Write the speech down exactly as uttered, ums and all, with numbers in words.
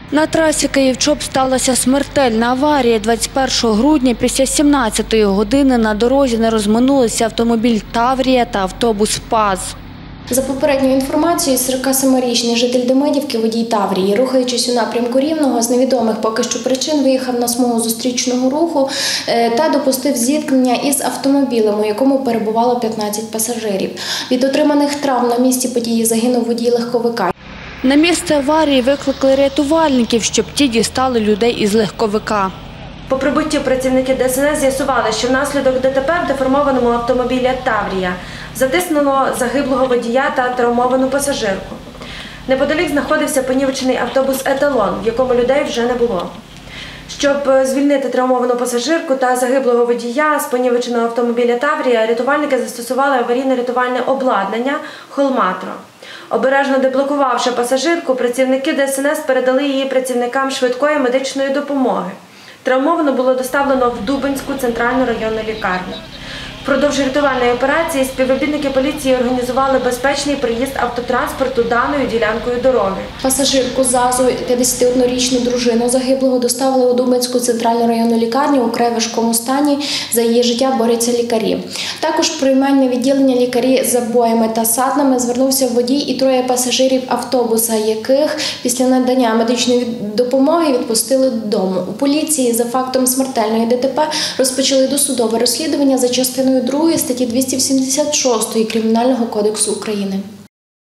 На трасі Київ-Чоп сталася смертельна аварія. двадцять першого грудня після сімнадцятої години на дорозі не розминулися автомобіль «Таврія» та автобус «ПАЗ». За попередньою інформацією, сорокасемирічний житель Демидівки, водій «Таврії», рухаючись у напрямку Рівного, з невідомих поки що причин виїхав на смугу зустрічного руху та допустив зіткнення із автомобілем, у якому перебувало п'ятнадцять пасажирів. Від отриманих травм на місці події загинув водій легковика. На місце аварії викликали рятувальників, щоб ті дістали людей із легковика. По прибуттю працівники Де Ес Ен Ес з'ясували, що внаслідок Де Те Пе в деформованому автомобілі «Таврія» затиснуло загиблого водія та травмовану пасажирку. Неподалік знаходився понівечений автобус «Еталон», в якому людей вже не було. Щоб звільнити травмовану пасажирку та загиблого водія з понівеченого автомобіля «Таврія», рятувальники застосували аварійно-рятувальне обладнання «Холматро». Обережно деблокувавши пасажирку, працівники Де Ес Ен Ес передали її працівникам швидкої медичної допомоги. Травмовану було доставлено в Дубенську центральну районну лікарню. Впродовж рятувальної операції співробітники поліції організували безпечний приїзд автотранспорту даною ділянкою дороги. Пасажирку ЗАЗу, п'ятдесятиоднорічну дружину загиблого, доставили у Дубенську центральну районну лікарню у вкрай важкому стані. За її життя борються лікарі. Також в приймальне відділення лікарі з забоями та саднами звернувся водій і троє пасажирів автобуса, яких після надання медичної допомоги відпустили додому. У поліції за фактом смертельної Де Те Пе розпочали досудове розслідування за частиною другої статті двісті сімдесят шість Кримінального кодексу України.